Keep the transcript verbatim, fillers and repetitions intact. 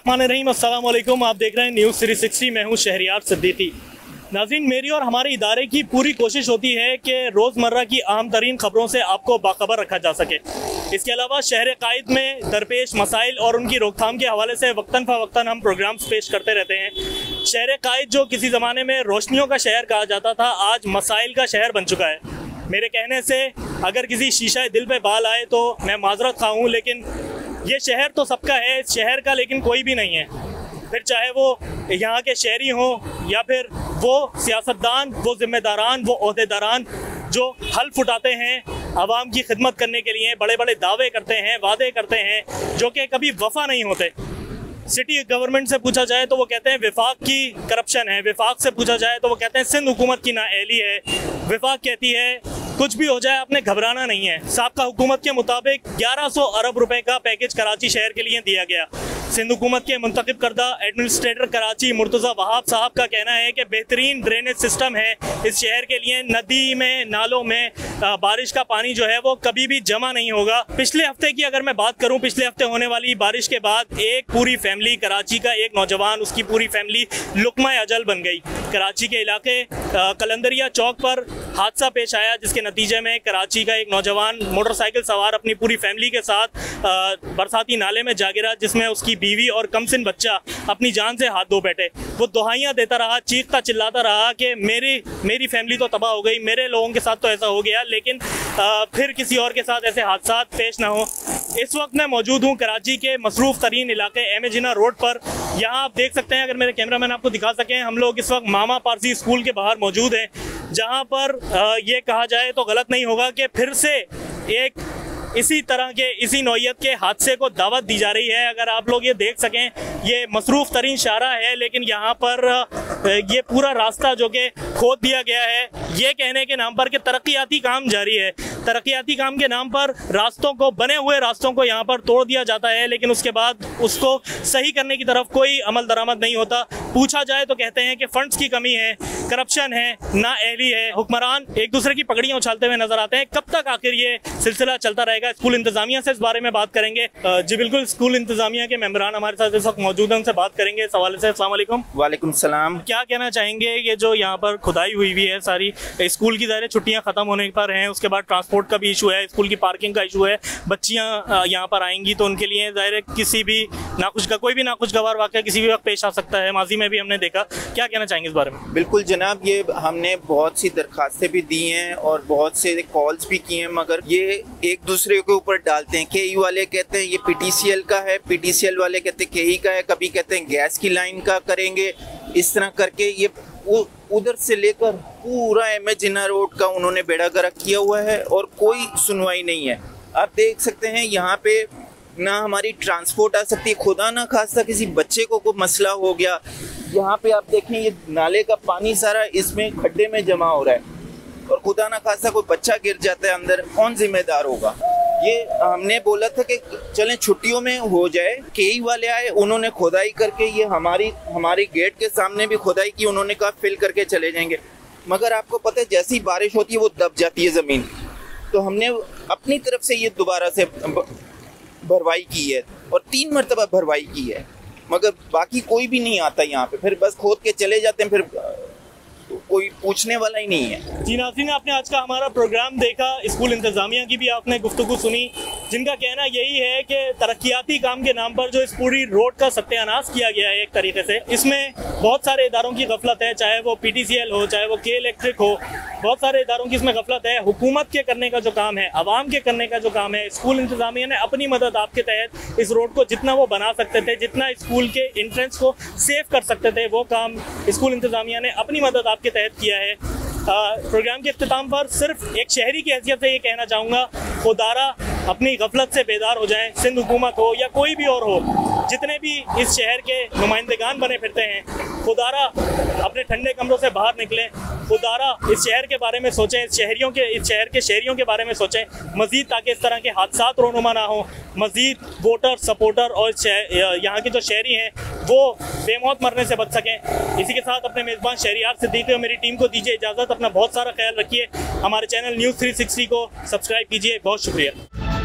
बिस्मिल्लाहिर्रहमानिर्रहीम, अस्सलाम वालेकुम। आप देख रहे हैं न्यूज़ थ्री सिक्सटी। मैं हूं शहरियार सिद्दीकी। नाज़रीन, मेरी और हमारे इदारे की पूरी कोशिश होती है कि रोज़मर्रा की अहम तरीन ख़बरों से आपको बाखबर रखा जा सके। इसके अलावा शहर कायद में दरपेश मसाइल और उनकी रोकथाम के हवाले से वक्तन फ़वक्तन हम प्रोग्राम्स पेश करते रहते हैं। शहर कायद जो किसी ज़माने में रोशनियों का शहर कहा जाता था, आज मसाइल का शहर बन चुका है। मेरे कहने से अगर किसी शीशा दिल पे बाल आए तो मैं माजरत खा हूँ, लेकिन ये शहर तो सबका है, इस शहर का लेकिन कोई भी नहीं है। फिर चाहे वो यहाँ के शहरी हों या फिर वो सियासतदान, वो जिम्मेदारान, वो ओहदेदारान जो हल्फ उठाते हैं आवाम की खिदमत करने के लिए, बड़े बड़े दावे करते हैं, वादे करते हैं जो कि कभी वफा नहीं होते। सिटी गवर्नमेंट से पूछा जाए तो वो कहते हैं विफाक की करप्शन है, विफाक से पूछा जाए तो वो कहते हैं सिंध हुकूमत की नाअहली है। विफाक कहती है कुछ भी हो जाए आपने घबराना नहीं है। साबका हुकूमत के मुताबिक ग्यारह सौ अरब रुपए का पैकेज कराची शहर के लिए दिया गया। सिंध हुकूमत के मुंतखब करदा एडमिनिस्ट्रेटर कराची मुर्तज़ा वहाब साहब का कहना है कि बेहतरीन ड्रेनेज सिस्टम है इस शहर के लिए। नदी में, नालों में बारिश का पानी जो है वो कभी भी जमा नहीं होगा। पिछले हफ्ते की अगर मैं बात करूं, पिछले हफ्ते होने वाली बारिश के बाद एक पूरी फैमिली, कराची का एक नौजवान, उसकी पूरी फैमिली लुकमा अजल बन गई। कराची के इलाके कलंदरिया चौक पर हादसा पेश आया जिसके नतीजे में कराची का एक नौजवान मोटरसाइकिल सवार अपनी पूरी फैमिली के साथ बरसाती नाले में जा गिरा, जिसमें उसकी बीवी और कमसिन बच्चा अपनी जान से हाथ धो बैठे। वो दुहाइयाँ देता रहा, चीखता चिल्लाता रहा कि मेरी मेरी फैमिली तो तबाह हो गई, मेरे लोगों के साथ तो ऐसा हो गया, लेकिन आ, फिर किसी और के साथ ऐसे हादसा पेश ना हो। इस वक्त मैं मौजूद हूँ कराची के मसरूफ़ तरीन इलाके एम ए जिन्ना रोड पर। यहाँ आप देख सकते हैं, अगर मेरे कैमरामैन आपको दिखा सकें, हम लोग इस वक्त मामा पारसी स्कूल के बाहर मौजूद हैं, जहाँ पर आ, ये कहा जाए तो गलत नहीं होगा कि फिर से एक इसी तरह के, इसी नौइयत के हादसे को दावत दी जा रही है। अगर आप लोग ये देख सकें, ये मसरूफ़ तरीन शारा है, लेकिन यहाँ पर ये पूरा रास्ता जो कि खोद दिया गया है, ये कहने के नाम पर कि तरक्याती काम जारी है। तरक्याती काम के नाम पर रास्तों को, बने हुए रास्तों को यहाँ पर तोड़ दिया जाता है, लेकिन उसके बाद उसको सही करने की तरफ कोई अमल दरामद नहीं होता। पूछा जाए तो कहते हैं कि फंड्स की कमी है, करप्शन है, नाअहली है। हुक्मरान एक दूसरे की पगड़ियाँ उछालते हुए नजर आते हैं। कब तक आखिर ये सिलसिला चलता रहेगा? स्कूल इंतजामिया से इस बारे में बात करेंगे। जी बिल्कुल, स्कूल इंतजामिया के मेंबरान हमारे साथ इस वक्त मौजूद हैं, उनसे बात करेंगे इस हवाले से। अस्सलाम वालेकुम। वालेकुम सलाम। क्या कहना चाहेंगे, ये जो यहाँ पर खुदाई हुई हुई है सारी, स्कूल की ज़ाहिर छुट्टियाँ खत्म होने पर हैं, उसके बाद ट्रांसपोर्ट का भी इशू है, स्कूल की पार्किंग का इशू है, बच्चियाँ यहाँ पर आएंगी तो उनके लिए ज़ाहिर किसी भी नाखुश का कोई भी नाखुशगवार वाक़या किसी भी वक्त पेश आ सकता है, माजी में भी हमने देखा। क्या कहना चाहेंगे इस बारे में? बिल्कुल जनाब, ये हमने बहुत सी दरखास्तें भी दी हैं और बहुत से कॉल्स भी किए हैं, मगर ये एक दूसरे के ऊपर डालते हैं। के ई वाले कहते हैं ये पी टी सी एल का है, पी टी सी एल वाले कहते हैं के ई का है, कभी कहते हैं गैस की लाइन का करेंगे। इस तरह करके ये उधर से लेकर पूरा एम ए जिन्ना रोड का उन्होंने बेड़ा गर्क किया हुआ है और कोई सुनवाई नहीं है। आप देख सकते हैं यहाँ पे ना हमारी ट्रांसपोर्ट आ सकती है, खुदा ना खास्ता किसी बच्चे को कोई मसला हो गया। यहाँ पे आप देखें, ये नाले का पानी सारा इसमें खड्डे में जमा हो रहा है और खुदा ना खास्ता कोई बच्चा गिर जाता है अंदर, कौन जिम्मेदार होगा? ये हमने बोला था कि चलें छुट्टियों में हो जाए। केई वाले आए, उन्होंने खुदाई करके ये हमारी हमारी गेट के सामने भी खुदाई की, उन्होंने कहा फिल करके चले जाएंगे, मगर आपको पता है जैसी बारिश होती है वो दब जाती है ज़मीन। तो हमने अपनी तरफ से ये दोबारा से भरवाई की है और तीन मरतबा भरवाई की है, मगर बाकी कोई भी नहीं आता यहाँ पे। फिर बस खोद के चले जाते हैं, फिर कोई पूछने वाला ही नहीं है। जी नाज़रीन, आपने आज का हमारा प्रोग्राम देखा, स्कूल इंतजामिया की भी आपने गुफ्तगू सुनी, जिनका कहना यही है कि तरक्याती काम के नाम पर जो इस पूरी रोड का सत्यानाश किया गया है एक तरीके से, इसमें बहुत सारे इदारों की गफलत है, चाहे वो पी टी सी एल हो, चाहे वो के इलेक्ट्रिक हो, बहुत सारे इदारों की इसमें गफलत है। हुकूमत के करने का जो काम है, आवाम के करने का जो काम है, स्कूल इंतजामिया ने अपनी मदद आपके तहत इस रोड को जितना वो बना सकते थे, जितना स्कूल के इंट्रेंस को सेव कर सकते थे, वो काम स्कूल इंतजामिया ने अपनी मदद आपके तहत किया है। प्रोग्राम के इख्तिताम पर सिर्फ एक शहरी की हैसियत से ये कहना चाहूँगा, खुदारा अपनी गफलत से बेदार हो जाएं। सिंध हुकूमत हो या कोई भी और हो, जितने भी इस शहर के नुमाइंदगान बने फिरते हैं, खुदारा अपने ठंडे कमरों से बाहर निकलें, खुदारा इस शहर के बारे में सोचें, इस शहरियों के इस शहर के शहरियों के बारे में सोचें मज़ीद, ताकि इस तरह के हादसात रोनुमा ना हो। मज़ीद वोटर, सपोर्टर और यहाँ के जो शहरी हैं वो बेमौत मरने से बच सकें। इसी के साथ अपने मेज़बान शहरियार सिद्दीकी और मेरी टीम को दीजिए इजाज़त। अपना बहुत सारा ख्याल रखिए। हमारे चैनल न्यूज़ थ्री सिक्सटी को सब्सक्राइब कीजिए। बहुत शुक्रिया।